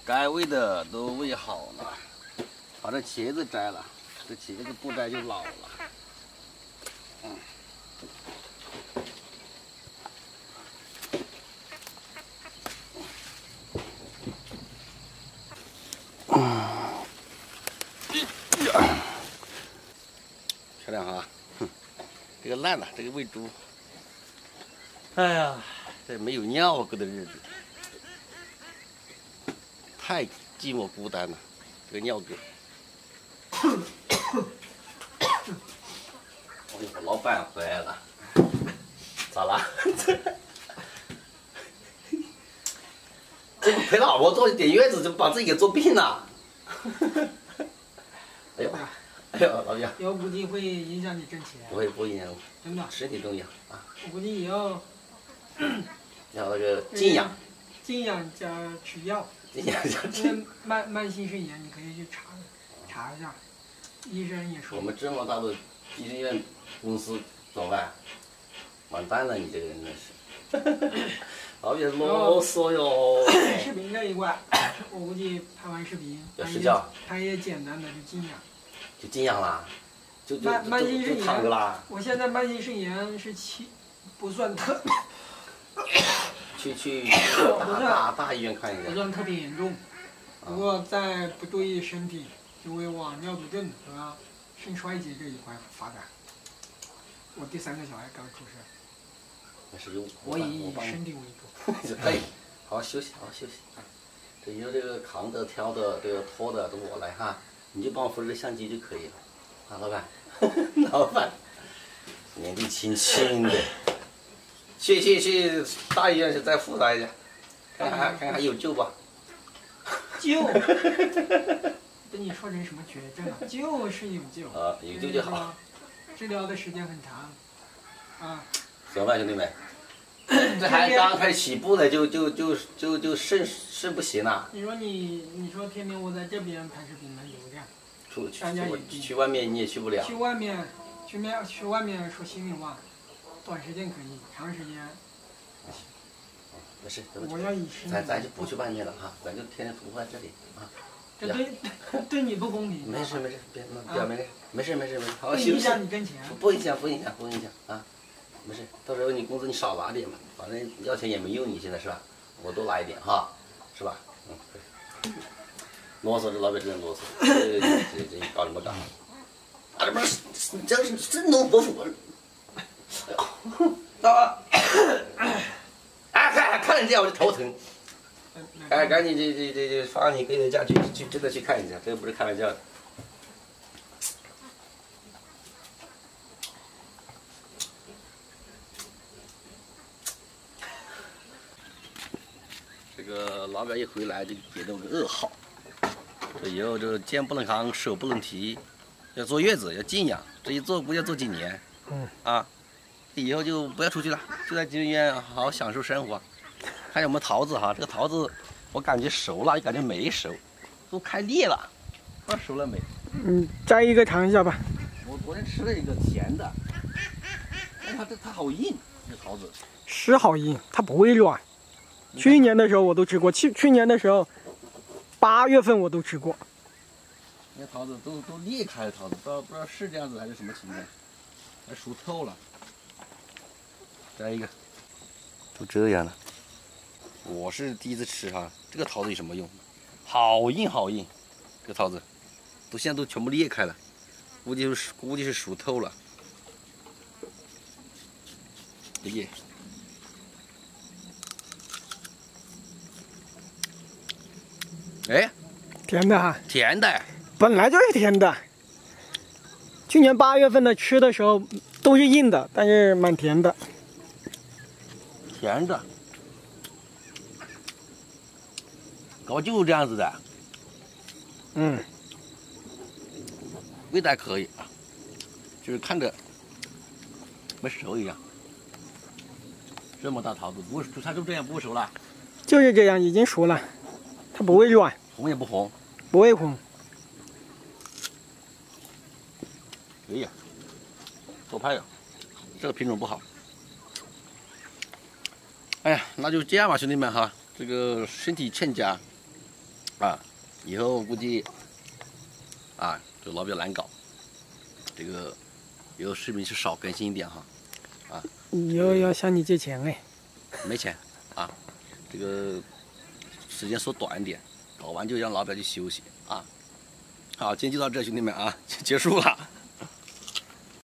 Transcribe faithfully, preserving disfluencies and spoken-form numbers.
该喂的都喂好了，把这茄子摘了，这茄子不摘就老了。嗯。嗯。漂亮啊！哼，这个烂了，这个喂猪。哎呀，这没有尿狗的日子。 太寂寞孤单了，这个尿哥。哎呦，我老板回来了，咋了？这陪老婆做点月子，就把自己给做病了。哎呦，哎呦，老弟， 以后估计会影响你挣钱。 不会，不会影响， 真的， 身体重要啊。 我估计以后要那个静养， 静养加吃药。 静养加吃。 因为慢慢性肾炎，你可以去查查一下，医生也说。 我们这么大的医院公司怎么办？完蛋了，你这个人真是。老别啰嗦哟。 视频这一块，我估计拍完视频， 要睡觉， 拍一些简单的就静养。 就静养啦，就就慢慢性肾炎躺着啦。 我现在慢性肾炎是七，不算特。 去去大大大医院看一下。 不算特别严重，不过再不注意身体，就会往尿毒症和肾衰竭这一块发展。我第三个小孩刚出生。 没事，有我以身体为主。 可以，好好休息，好好休息啊！这以后这个扛的、挑的、这个拖的都我来哈，你就帮我扶着这相机就可以了。啊，老板，老板，年纪轻轻的，去去去大医院去再复查一下，看看看看还有救吧。 救？跟你说成什么绝症了？救是有救。 啊，有救就好。 治疗的时间很长。啊。 怎么办，兄弟们？这还刚开始起步呢，就就就就就肾肾不行了。 你说你，你说天天我在这边拍视频能流量， 出去去外面你也去不了。 去外面，去面去外面说心里话，短时间可以，长时间。 没事， 我要以身。 咱咱就不去外面了哈，咱就天天伏在这里啊。 这对对你不公平。 没事没事，别别没事，没事没事没事，好好休息。 不影响你挣钱。 不影响不影响不影响啊。 没事，到时候你工资你少拿点嘛，反正要钱也没用，你现在是吧？我多拿一点哈，是吧？嗯，对。啰嗦，这老板真啰嗦，这这这搞什么搞？啊，这不是真是真能不服！哎呦，大王，哎，看看人家我就头疼。哎，赶紧这这这这放你给人家去去真的去看一下，这个不是开玩笑的。 这个老板一回来就给了我个噩耗，这以后这肩不能扛，手不能提，要坐月子，要静养，这一坐估计要坐几年。 嗯。 啊，以后就不要出去了，就在医院好好享受生活。看有没有桃子哈，这个桃子我感觉熟了，也感觉没熟，都开裂了，不知道熟了没。 嗯，摘一个尝一下吧。 我昨天吃了一个甜的，哎，它这它好硬，这桃子。 是好硬，它不会软。 去年的时候我都吃过，去去年的时候，八月份我都吃过。 那桃子都都裂开了，桃子不知道不知道是这样子还是什么情况，还熟透了。摘一个，都这样了。我是第一次吃哈，这个桃子有什么用？好硬好硬，这个桃子，都现在都全部裂开了，估计是估计是熟透了。裂。 哎， 甜的哈， 甜的， 本来就是甜的。去年八月份的吃的时候都是硬的，但是蛮甜的。 甜的，搞就是这样子的。 嗯， 味道还可以啊，就是看着没熟一样。这么大桃子，不会它就这样不会熟了？ 就是这样，已经熟了。 它不会软， 红也不红， 不会红。 可以啊，多拍了，这个品种不好。哎呀，那就这样吧，兄弟们哈，这个身体欠佳， 啊，以后估计啊，这老表难搞，这个以后视频是少更新一点哈。啊， 以后要向你借钱哎。 没钱啊，这个时间缩短一点，搞完就让老表去休息啊。好，今天就到这，兄弟们啊，结束了。